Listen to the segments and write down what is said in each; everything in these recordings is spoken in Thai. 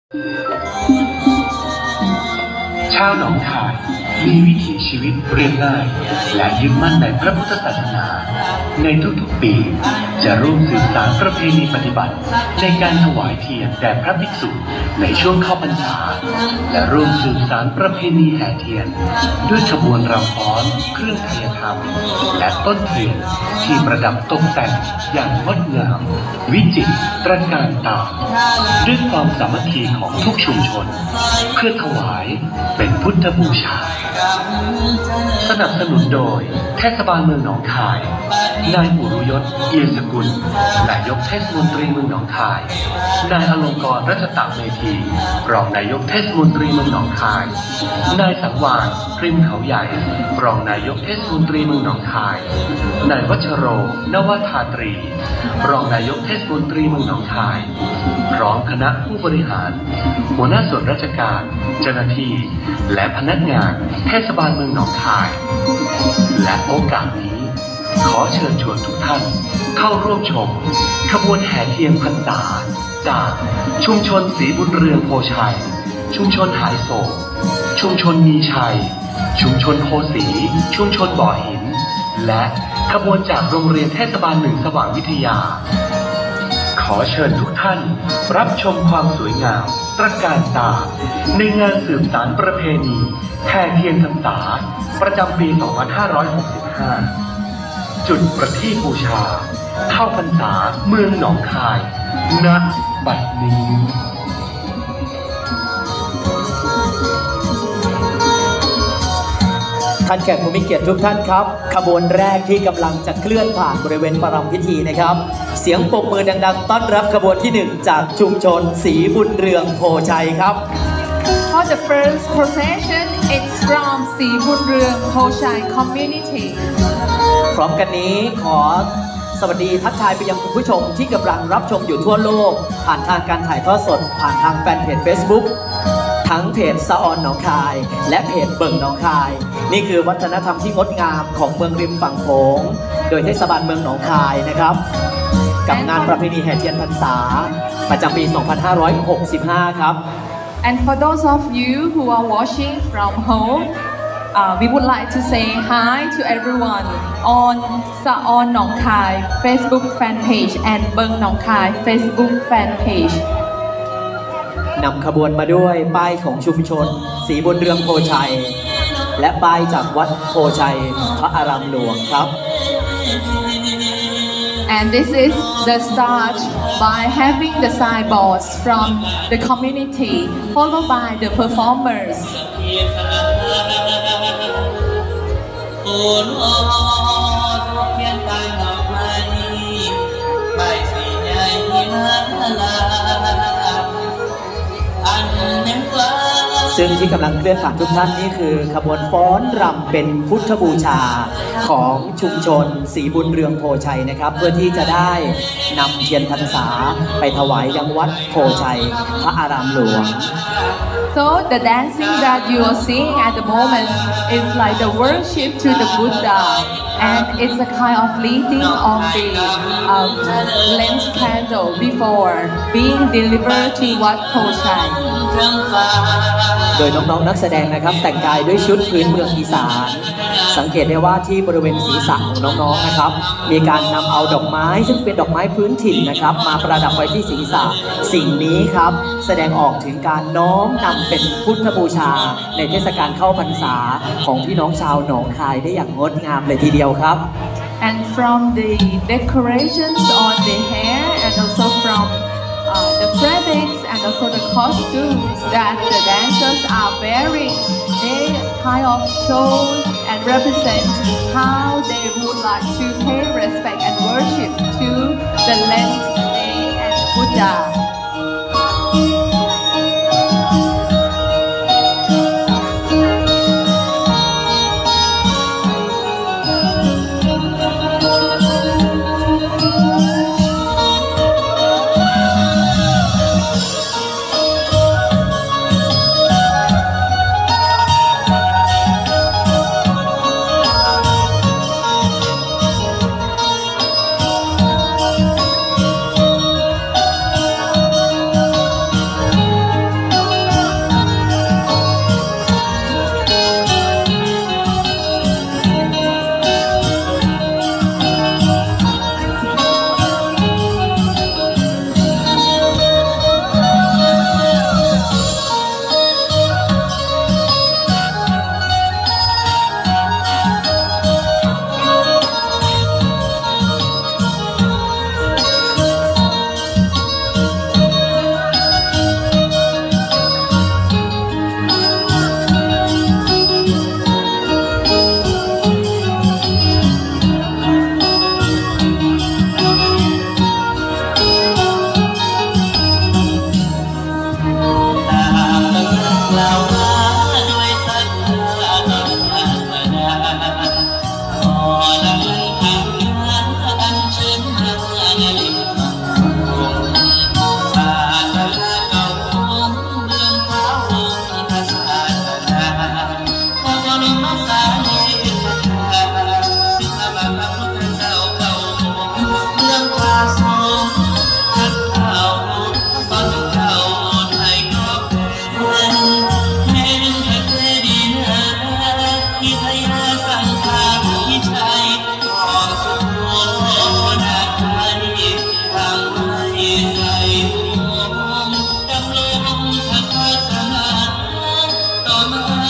ชาวหนองคายมีวิถีชีวิตเรียบง่ายและยึดมั่นในพระพุทธศาสนาในทุกๆปีจะร่วมสืบสานประเพณีปฏิบัติในการถวายเทียนแด่พระภิกษุในช่วงเข้าพรรษาและร่วมสืบสานประเพณีแห่เทียนด้วยขบวนรำฟ้อนเครื่องไทยธรรมและต้นเทียนที่ประดับตกแต่งอย่างงดงามวิจิตรตระการตาด้วยความสามัคคีของทุกชุมชนเพื่อถวายเป็นพุทธบูชาสนับสนุนโดยเทศบาลเมืองหนองคายนายอุรุยศเอียสกุลนายกเทศมนตรีเมืองหนองคายนายอลงกรณ์รัชตะเมธีรองนายกเทศมนตรีเมืองหนองคายนายสังวาลพริมเขาใหญ่รองนายกเทศมนตรีเมืองหนองคายนายวัชโรนวธาตรีรองนายกเทศมนตรีเมืองหนองคายพร้อมคณะผู้บริหารหัวหน้าส่วนราชการเจ้าหน้าที่และพนักงานเทศบาลเมืองหนองคายและโอกาสนี้ขอเชิญชวนทุกท่านเข้าร่วมชมขบวนแห่เทียนพรรษาจากชุมชนศรีบุญเรืองโพชัยชุมชนหายโศกชุมชนมีชัยชุมชนโพสีชุมชนบ่อหินและขบวนจากโรงเรียนเทศบาลหนึ่งสว่างวิทยาขอเชิญทุกท่านรับชมความสวยงามตระการตาในงานสืบสานประเพณีแห่เทียนพรรษาประจำปี 2565 จุดประทีปบูชาเข้าพรรษาเมืองหนองคายณ บัดนี้ท่านแขกผู้มีเกียรติทุกท่านครับขบวนแรกที่กำลังจะเคลื่อนผ่านบริเวณประรำพิธีนะครับเสียงปรบมือดังๆต้อนรับขบวนที่1จากชุมชนศรีบุญเรืองโพชัยครับ For the first procession, it's from ศรีบุญเรืองโพชัย community. พร้อมกันนี้ขอสวัสดีทักทายไปยังคุณผู้ชมที่กำลังรับชมอยู่ทั่วโลกผ่านทางการถ่ายทอดสดผ่านทางแฟนเพจ Facebook ทั้งเพจสะออนหนองคายและเพจเบิ่งหนองคายนี่คือวัฒนธรรมที่งดงามของเมืองริมฝั่งโขงโดยเทศบาลเมืองหนองคายนะครับกับงานประเพณีแห่เทียนพรรษาประจำปี 2565 ครับ And for those of you who are watching from home, we would like to say hi to everyone on Saon Nong Khai Facebook fan page and Beng Nong Khai Facebook fan page. นำขบวนมาด้วยป้ายของชุมชนศรีบุญเรืองโพชัยและป้ายจากวัดโพชัยพระอารามหลวงครับ And this is the start by having the signboards from the community followed by the performers. ซึ่งที่กำลังเคลื่อนผ่านทุกท่านนี่คือขบวนฟ้อนรำเป็นพุทธบูชาของชุมชนศรีบุญเรืองโพชัยนะครับเพื่อที่จะได้นำเทียนพรรษาไปถวายยังวัดโพชัยพระอารามหลวง So the dancing that you are seeing at the moment is like the worship to the Buddha, and it's a kind of leading of the Lent candle before being delivered to Wat Po Chai. โดยน้องๆนักแสดงนะครับแต่งกายด้วยชุดพื้นเมืองอีสานสังเกตได้ว่าที่บริเวณศีรษะของน้องๆนะครับมีการนำเอาดอกไม้ซึ่งเป็นดอกไม้พื้นถิ่นนะครับมาประดับไว้ที่ศีรษะสิ่งนี้ครับแสดงออกถึงการน้อมนำเป็นพุทธบูชาในเทศกาลเข้าพรรษาของพี่น้องชาวหนองคายได้อย่างงดงามเลยทีเดียวครับ And from the decorations on the hair and also from the fabrics and also the costumes that the dancers are wearing, they kind of show and represent how they would like to pay respect and worship to the Lent day and the Buddha.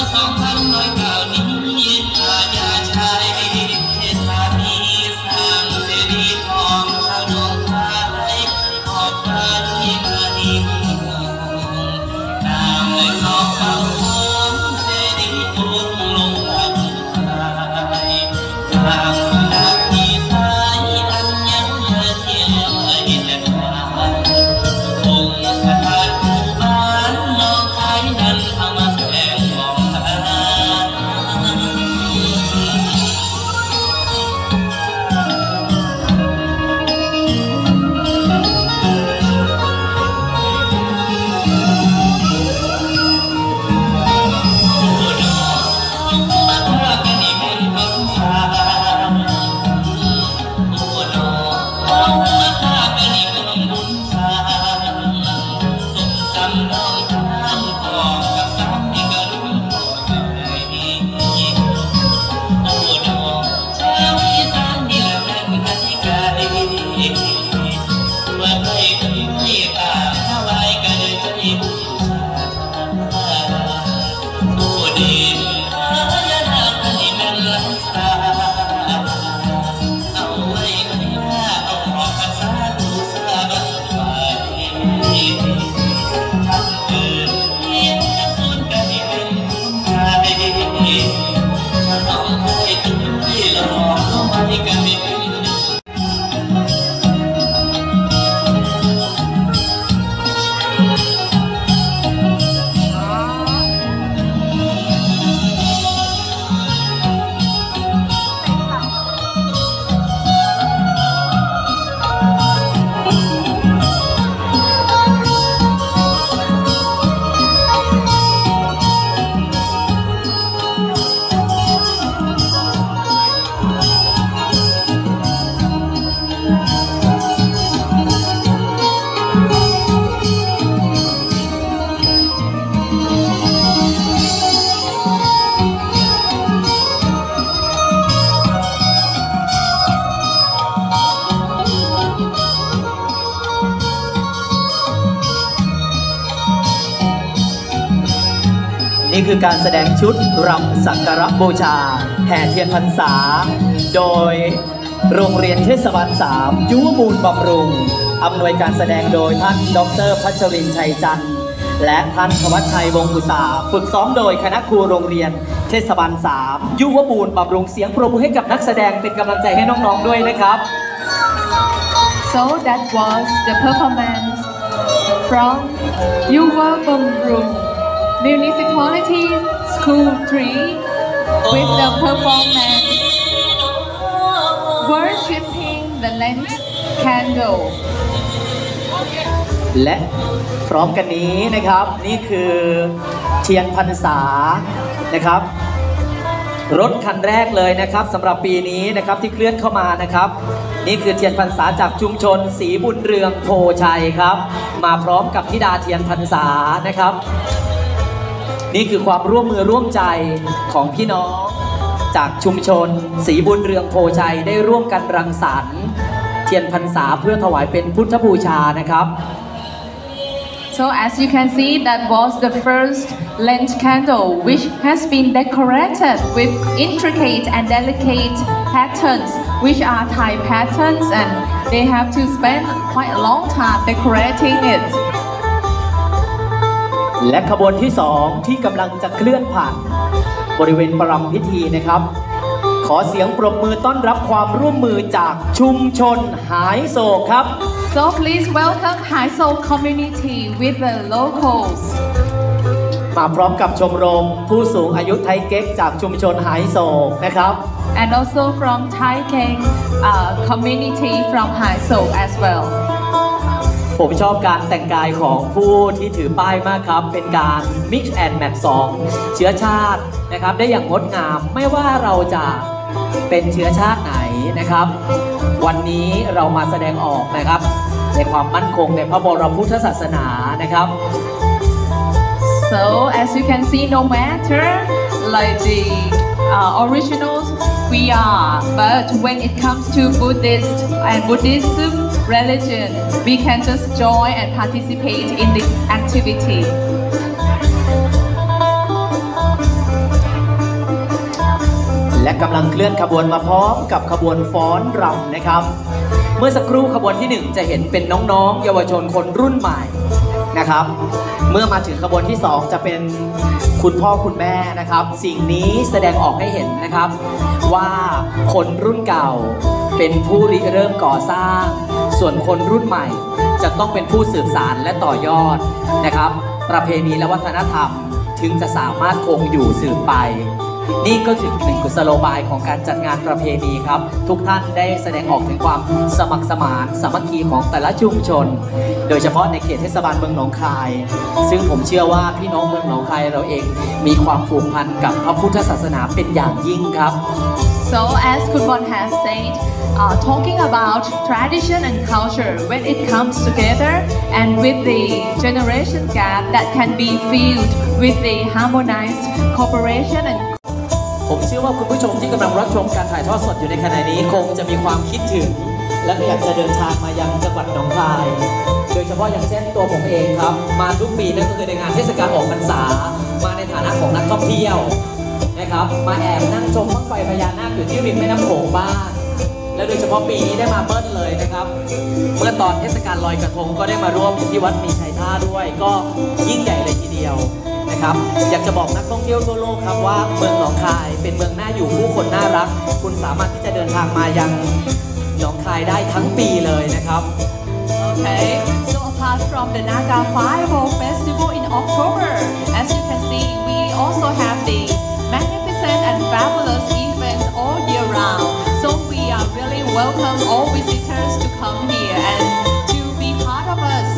นี่คือการแสดงชุดรำสักการะบูชาแห่เทียนพรรษาโดยโรงเรียนเทศบาล3ยุวมูลบำรุงอำนวยการแสดงโดยท่านดร.พัชรินทร์ชัยจันทร์และท่านธวัชชัยวงศ์อุตสาหฝึกซ้อมโดยคณะครูโรงเรียนเทศบาล3ยุวมูลบำรุงเสียงปรบมือให้กับนักแสดงเป็นกำลังใจให้น้องๆด้วยนะครับ So that was the performance from Yuva Bamrung Municipality School 3 with the performance Worshipping the Lent Candle และพร้อมกันนี้นะครับนี่คือเทียนพรรษานะครับรถคันแรกเลยนะครับสำหรับปีนี้นะครับที่เคลื่อนเข้ามานะครับนี่คือเทียนพรรษาจากชุมชนศรีบุญเรืองโพชัยครับมาพร้อมกับธิดาเทียนพรรษานะครับนี่คือความร่วมมือร่วมใจของพี่น้องจากชุมชนศรีบุญเรืองโพชัยได้ร่วมกันรังสรรค์เทียนพรรษาเพื่อถวายเป็นพุทธบูชานะครับ So as you can see, that was the first Lent candle which has been decorated with intricate and delicate patterns which are Thai patterns and they have to spend quite a long time decorating it. และขบวนที่2ที่กำลังจะเคลื่อนผ่านบริเวณประรำพิธีนะครับขอเสียงปรบมือต้อนรับความร่วมมือจากชุมชนหายโศกครับ So please welcome Hai Sok community with the locals. มาพร้อมกับชมรมผู้สูงอายุไทยเก๊กจากชุมชนหายโศกนะครับ And also from Thai Keng community from Hai Sok as well. ผมชอบการแต่งกายของผู้ที่ถือป้ายมากครับเป็นการ mix and match 2เชื้อชาตินะครับได้อย่างงดงามไม่ว่าเราจะเป็นเชื้อชาติไหนนะครับวันนี้เรามาแสดงออกนะครับในความมั่นคงในพระบรมพุทธศาสนานะครับ So as you can see, no matter like the originals we are, but when it comes to Buddhist and Buddhism religion, we can just join and participate in this activity. และกำลังเคลื่อนขบวนมาพร้อมกับขบวนฟ้อนรำนะครับเมื่อสักครู่ขบวนที่1จะเห็นเป็นน้องๆเยาวชนคนรุ่นใหม่นะครับเมื่อมาถึงขบวนที่2จะเป็นคุณพ่อคุณแม่นะครับสิ่งนี้แสดงออกให้เห็นนะครับว่าคนรุ่นเก่าเป็นผู้ริเริ่มก่อสร้างส่วนคนรุ่นใหม่จะต้องเป็นผู้สืบสานและต่อยอดนะครับประเพณีและวัฒนธรรมถึงจะสามารถคงอยู่สืบไปนี่ก็คือหนึ่งกุศโลบายของการจัดงานประเพณีครับทุกท่านได้แสดงออกถึงความสมัครสมานสามัคคีของแต่ละชุมชนโดยเฉพาะในเขตเทศบาลเมืองหนองคายซึ่งผมเชื่อว่าพี่น้องเมืองหนองคายเราเองมีความผูกพันกับพระพุทธศาสนาเป็นอย่างยิ่งครับ So as Kunbon has said, talking about tradition and culture when it comes together and with the generation gap that can be filled with the harmonized cooperation and ผมเชื่อว่าคุณผู้ชมที่กำลังรับชมการถ่ายทอดสดอยู่ในขณะนี้คงจะมีความคิดถึงและอยากจะเดินทางมายังจังหวัดหนองคายโดยเฉพาะอย่างเช่นตัวผมเองครับมาทุกปีนั่นก็คือในงานเทศกาลออกพรรษามาในฐานะของนักท่องเที่ยวนะครับมาแอบนั่งชมบั้งไฟพญานาคอยู่ที่ริมแม่น้ำโขงบ้างและโดยเฉพาะปีนี้ได้มาเบิ้ลเลยนะครับเมื่อตอนเทศกาลลอยกระทงก็ได้มาร่วมที่วัดมีชัยท่าด้วยก็ยิ่งใหญ่เลยทีเดียวนะครับอยากจะบอกนักท่องเที่ยวทั่วโลกครับว่าเมืองหนองคายเป็นเมืองน่าอยู่ผู้คนน่ารักคุณสามารถที่จะเดินทางมายังหนองคายได้ทั้งปีเลยนะครับ Okay, so apart from the Naga Fireball Festival in October, as you can see, we also have the magnificent and fabulous events all year round. So we are really welcome all visitors to come here and to be part of us.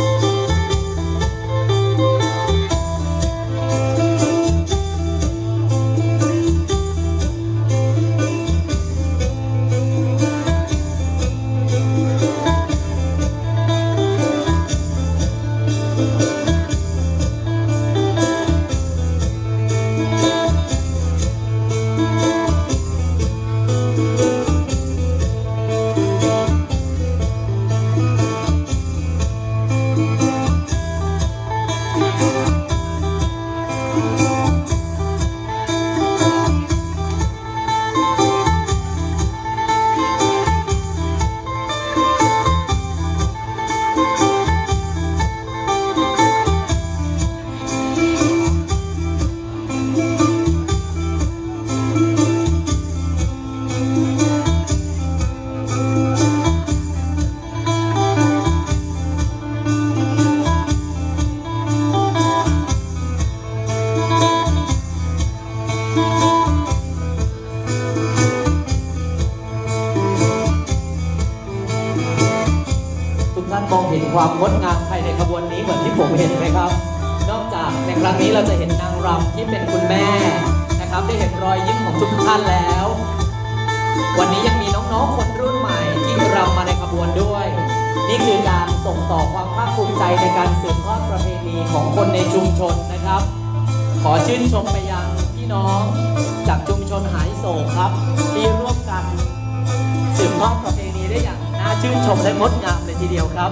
มองเห็นความงดงามภายในขบวนนี้เหมือนที่ผมเห็นไหมครับนอกจากในครั้งนี้เราจะเห็นนางรำที่เป็นคุณแม่นะครับได้เห็นรอยยิ้มของทุกท่านแล้ววันนี้ยังมีน้องๆคนรุ่นใหม่ที่รำมาในขบวนด้วยนี่คือการส่งต่อความภาคภูมิใจในการสืบทอดประเพณีของคนในชุมชนนะครับขอชื่นชมไปยังพี่น้องจากชุมชนหายโศกครับที่ร่วมกันสืบทอดประเพณีได้อย่างน่าชื่นชมและงดงามเลยทีเดียวครับ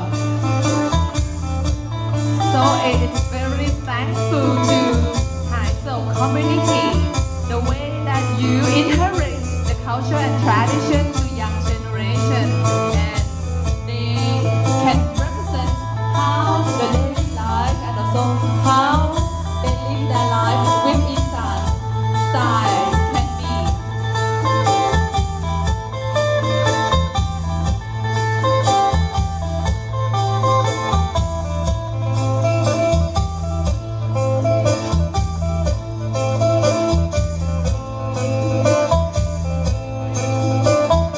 So it's very thankful to Thai Sok community the way that you inherit the culture and tradition to young generation and they can represent how the daily life and also how they live their life with Isan style can be. ท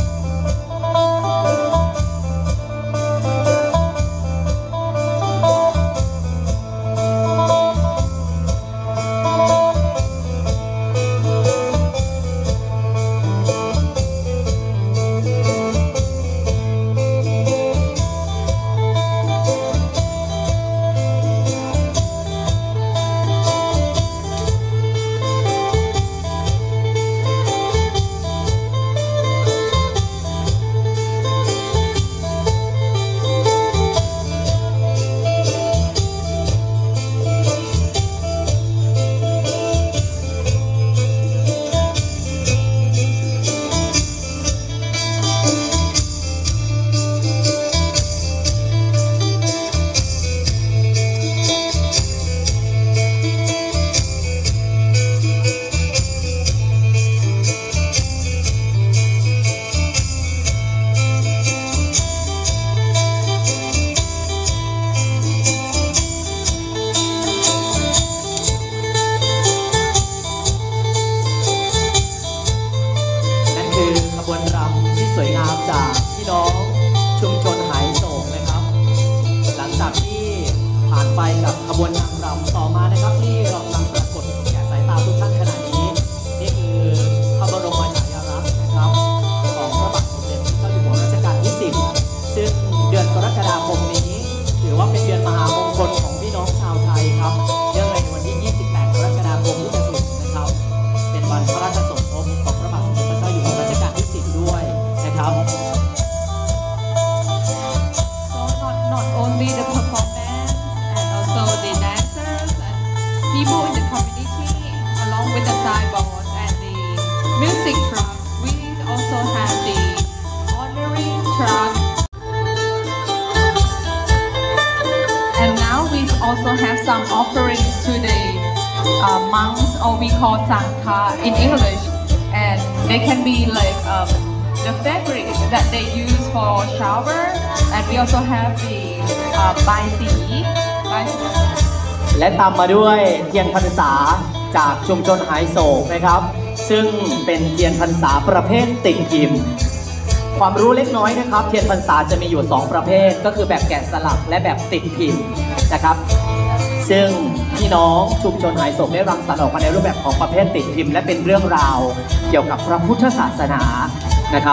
people in the community, along with the sideboard and the music truck, we also have the honoring truck. And now we also have some offerings to the monks, or we call Sangha in English, and they can be like the fabric that they use for shower, and we also have the Bai Si. และตามมาด้วยเทียนพรรษาจากชุมชนหายโศกนะครับ ซึ่งเป็นเทียนพรรษาประเภทติดพิมพ์ ความรู้เล็กน้อยนะครับเทียนพรรษาจะมีอยู่2ประเภทก็คือแบบแกะสลักและแบบติดพิมพ์นะครับ ซึ่งพี่น้องชุมชนหายโศกได้รังสรรค์ออกมาในรูปแบบของประเภทติดพิมพ์และเป็นเรื่องราวเกี่ยวกับพระพุทธศาสนานะครับ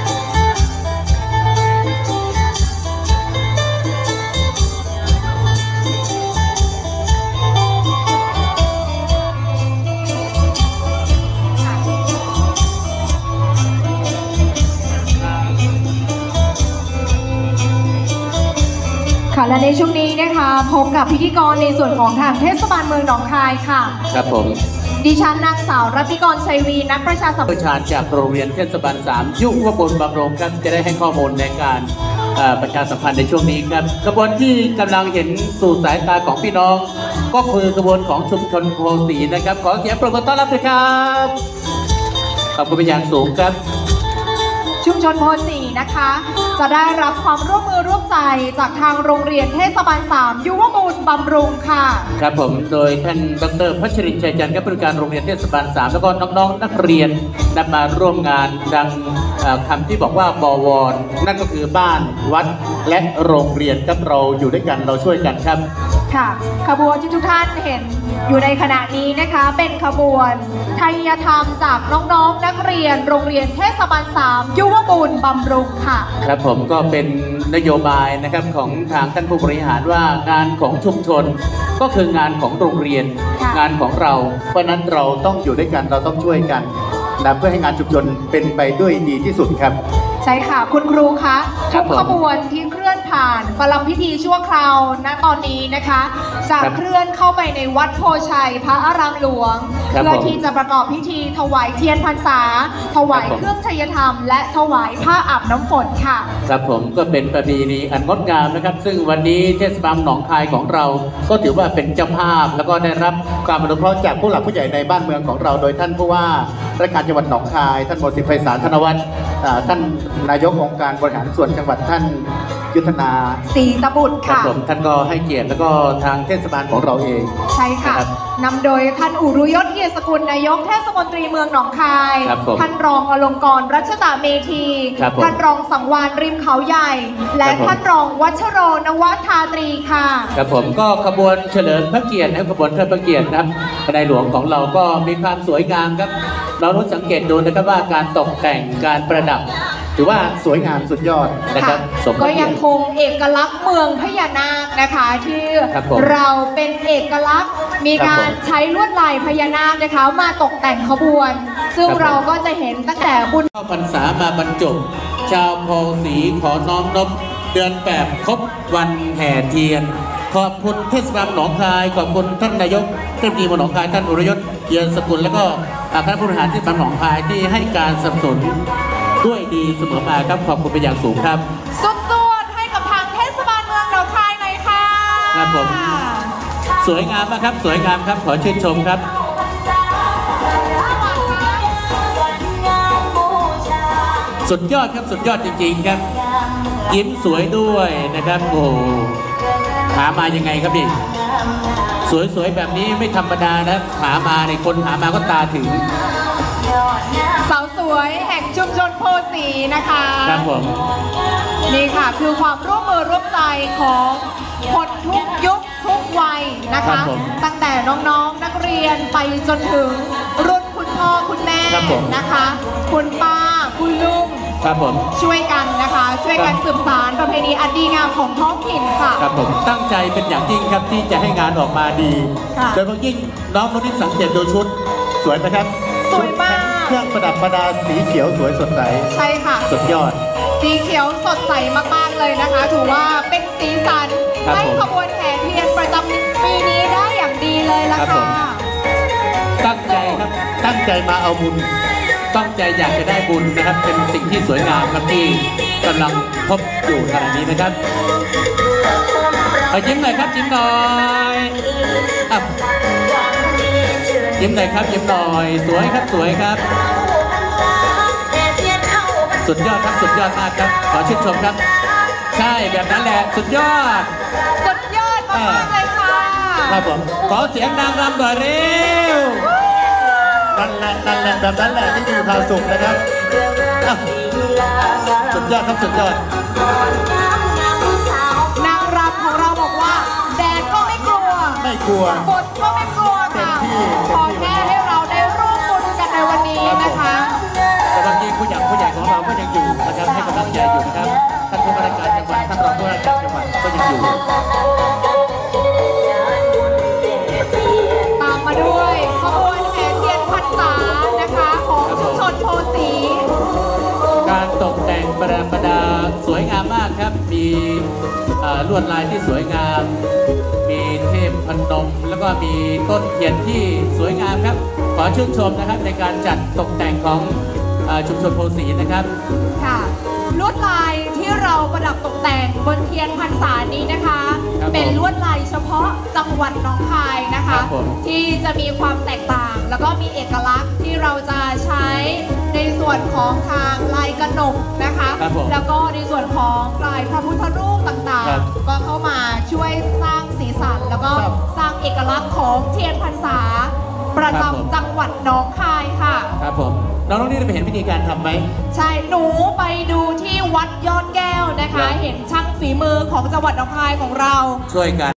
ค่ะและในช่วงนี้นะคะพบกับพิธีกรในส่วนของทางเทศบาลเมืองหนองคายค่ะครับผมดิฉันนางสาวรัตติกรชัยวีนักประชาสัมพันธ์ผู้ชาญจากโรงเรียนเทศบาล3ยุวบุญบำรุงครับจะได้ให้ข้อมูลในการประชาสัมพันธ์ในช่วงนี้ครับขบวนที่กำลังเห็นสู่สายตาของพี่น้อง ก็คือขบวนของชุมชนโพสีนะครับขอเสียงปรบมือต้อนรับด้วยครับขอบคุณเป็นอย่างสูงครับชุมชนโพสีนะคะ จะได้รับความร่วมมือร่วมใจจากทางโรงเรียนเทศบาล3ยุวบุญบำรุงค่ะครับผมโดยท่านดร.พัชรินทร์ชัยจันทร์ครับผู้อำนวยการโรงเรียนเทศบาล3แล้วก็น้องๆนักเรียนนำมาร่วมงานดังคำที่บอกว่าบวรนั่นก็คือบ้านวัดและโรงเรียนครับเราอยู่ด้วยกันเราช่วยกันครับค่ะขบวนที่ทุกท่านเห็นอยู่ในขณะนี้นะคะเป็นขบวนไทยธรรมจากน้องๆนักเรียนโรงเรียนเทศบาล3ยุวบุญบำรุงค่ะครับผมก็เป็นนโยบายนะครับของทางท่านผู้บริหารว่างานของชุมชน ก็คืองานของโรงเรียนค่ะงานของเรา เพราะฉะนั้นเราต้องอยู่ด้วยกันเราต้องช่วยกันนะเพื่อให้งานชุมชนเป็นไปด้วยดีที่สุดครับใช่ค่ะคุณครูคะครัทุบกผมขบวนที่เคลื่อนผ่านประลัมพิธีชั่วคราวณตอนนี้นะคะจะครับเคลื่อนเข้าไปในวัดโพชัยพระอารามหลวงครับเพื่อผมที่จะประกอบพิธีถวายเทียนพรรษา ถวายครับผมเครื่องไทยธรรม และถวายผ้าอาบน้ำฝนค่ะครับผมก็เป็นประเพณีอันงดงามนะครับ ซึ่งวันนี้เทศบาลหนองคายของเรา ก็ถือว่าเป็นเจ้าภาพ แล้วก็ได้รับความอนุเคราะห์จากผู้หลักผู้ใหญ่ในบ้านเมืองของเรา โดยท่านผู้ว่าราชการจังหวัดหนองคาย ท่านมนตรีไพศาลธนวัฒน์ท่านนายกองค์การบริหารส่วนจังหวัดท่านยุทธนาสีตบุตรครับค่ะผมท่านก็ให้เกียรติแล้วก็ทางเทศบาลของเราเองใช่ค่ะครับนำโดยท่านอุรุยศเกียรติสกุลนายกเทศมนตรีเมืองหนองคายครับผมท่านรองอลงกรณ์รัชตะเมธีครับผมท่านรองสังวานริมเขาใหญ่ และครับผมท่านรองวัชโรนวทาตรีค่ะครับผมก็ขบวนเฉลิมพระเกียรตินะครับขบวนเทิดพระเกียรตินะครับในหลวงของเราก็มีความสวยงามครับ เราต้องสังเกตดูนะครับว่าการตกแต่งการประดับ ถือว่าสวยงามสุดยอดนะครับสมพก็ระเกียัยงรติคงเอกลักษณ์เมืองพญานาคนะคะที่ครับผมเราเป็นเอกลักษณ์มีครับการผมใช้ลวดลายพญานาคนะคะมาตกแต่งขบวน ซึ่งครับผมเราก็จะเห็นตั้งแต่บุญเข้าพรรษามาบรรจบ ชาวโพสีขอน้อมนบเดือน8ครบวันแห่เทียน ขอบคุณเทศบาลหนองคาย ขอบคุณท่านนายกเทศมนตรีเมืองหนองคายท่านอุรยศเยียรสกุลแล้วก็คณะผู้บริหารเทศบาลหนองคายที่ให้การสนับสนุนด้วยดีเสมอมาครับขอบคุณเป็นอย่างสูงครับสุดๆให้กับทางเทศบาลเมืองหนองคายหน่อยค่ะครับผม สวยงามมากครับสวยงามครับขอชื่นชมครับ สุดยอดครับสุดยอดจริงๆครับ ยิ้มสวยด้วยนะครับโอ้โหหามายังไงครับนี่สวยๆแบบนี้ไม่ธรรมดานะหามาในคนหามาก็ตาถึงสาวสวยแห่งชุมชนโพสีนะคะครับผมนี่ค่ะคือความร่วมมือร่วมใจของคนทุกยุคทุกวัยนะครัคะบผมตั้งแต่น้องๆนักเรียนไปจนถึงรุ่นคุณพ่อคุณแม่ครับผมนะคะ คุณป้าคุณลุงครับผมช่วยกันนะคะ ช่วยกันสืบสานประเพณีอันดีงามของท้องถิ่นค่ะครับผมตั้งใจเป็นอย่างยิ่งครับที่จะให้งานออกมาดีค่ะโดยเฉพาะยิ่งน้องคนนี้สังเกตดูชุดสวยไหมครับสวยมากเครื่องประดับประดาสีเขียวสวยสดใสใช่ค่ะสุดยอดสีเขียวสดใสมากๆเลยนะคะ ถือว่าเป็นสีสันครับให้ผมขบวนแห่เทียนประจำปีนี้ได้อย่างดีเลยล่ะครับผค่ะม ตั้งใจครับ ตั้งใจมาเอาบุญ ตั้งใจอยากจะได้บุญนะครับ เป็นสิ่งที่สวยงามครับที่กำลังพบอยู่ขณะนี้นะครับเอายิ้มหน่อยครับยิ้มหน่อยอ่ะยิ้มหน่อยครับยิ้มหน่อยสวยครับสวยครับ สุดยอดครับสุดยอดมากครับขอชื่นชมครับ ใช่แบบนั้นแหละสุดยอดสุดยอดมากๆเลยค่ะครับผมขอเสียงนางรำหน่อยเร็วนั่นแหละแบบนั้นแหละที่มีความสุขนะครับอ่ะสุดยอดครับสุดยอดนางรำของเราบอกว่าแดดก็ไม่กลัวไม่กลัวฝนก็ไม่กลัวค่ะเต็มที่ขอแค่ให้เราได้ร่วมบุญกันในวันนี้นะคะแต่บางทีผู้ใหญ่ของเราก็ยังอยู่นะครับให้กำลังใจอยู่นะครับท่านผู้ว่าราชการจังหวัดท่านรองผู้ว่าราชการจังหวัดก็ยังอยู่ตามมาด้วยขบวนแห่เทียนพรรษานะคะของชุมชนโพสีการตกแต่งประดับประดาสวยงามมากครับ มีลวดลายที่สวยงาม มีเทพพนมแล้วก็มีต้นเทียนที่สวยงามครับ ขอชื่นชมนะครับในการจัดตกแต่งของชุมชนโพสีนะครับค่ะลวดลายที่เราประดับตกแต่งบนเทียนพรรษานี้นะคะครับผมเป็นลวดลายเฉพาะจังหวัดหนองคายนะครัคะบผมที่จะมีความแตกต่าง แล้วก็มีเอกลักษณ์ที่เราจะใช้ในส่วนของทางลายกระหนกนะคะครับผมแล้วก็ในส่วนของลายพระพุทธรูปต่างครับๆ ก็เข้ามาช่วยสร้างสีสัน แล้วก็ครับสร้างเอกลักษณ์ของเทียนพรรษา ประครับผมจำจังหวัดหนองคายค่ะครับผมน้องๆนี่ได้ไปเห็นวิธีการทำไหมใช่ หนูไปดูที่วัดยอดแก้วนะครัคะบเห็นช่างฝีมือของจังหวัดหนองคายของเราช่วยกัน